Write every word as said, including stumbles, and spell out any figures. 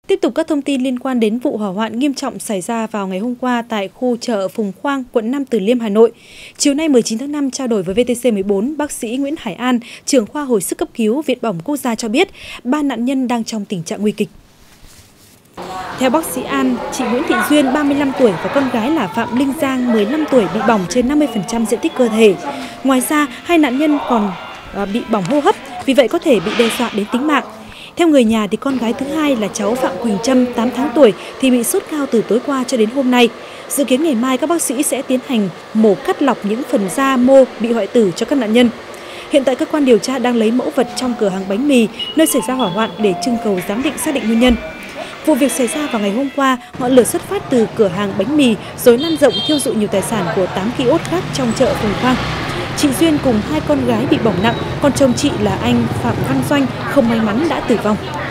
Tiếp tục các thông tin liên quan đến vụ hỏa hoạn nghiêm trọng xảy ra vào ngày hôm qua tại khu chợ Phùng Khoang, quận Nam Từ Liêm, Hà Nội. Chiều nay mười chín tháng năm, trao đổi với vê tê xê mười bốn, bác sĩ Nguyễn Hải An, trưởng khoa hồi sức cấp cứu Viện Bỏng Quốc gia cho biết, ba nạn nhân đang trong tình trạng nguy kịch. Theo bác sĩ An, chị Nguyễn Thị Duyên, ba mươi lăm tuổi và con gái là Phạm Linh Giang, mười lăm tuổi bị bỏng trên năm mươi phần trăm diện tích cơ thể. Ngoài ra, hai nạn nhân còn bị bỏng hô hấp, vì vậy có thể bị đe dọa đến tính mạng. Theo người nhà thì con gái thứ hai là cháu Phạm Quỳnh Trâm, tám tháng tuổi thì bị sốt cao từ tối qua cho đến hôm nay. Dự kiến ngày mai các bác sĩ sẽ tiến hành mổ cắt lọc những phần da mô bị hoại tử cho các nạn nhân. Hiện tại cơ quan điều tra đang lấy mẫu vật trong cửa hàng bánh mì nơi xảy ra hỏa hoạn để trưng cầu giám định xác định nguyên nhân. Vụ việc xảy ra vào ngày hôm qua, ngọn lửa xuất phát từ cửa hàng bánh mì rồi lan rộng thiêu rụi nhiều tài sản của tám ki-ốt khác trong chợ Phùng Khoang. Chị Duyên cùng hai con gái bị bỏng nặng, còn chồng chị là anh Phạm Văn Doanh không may mắn đã tử vong.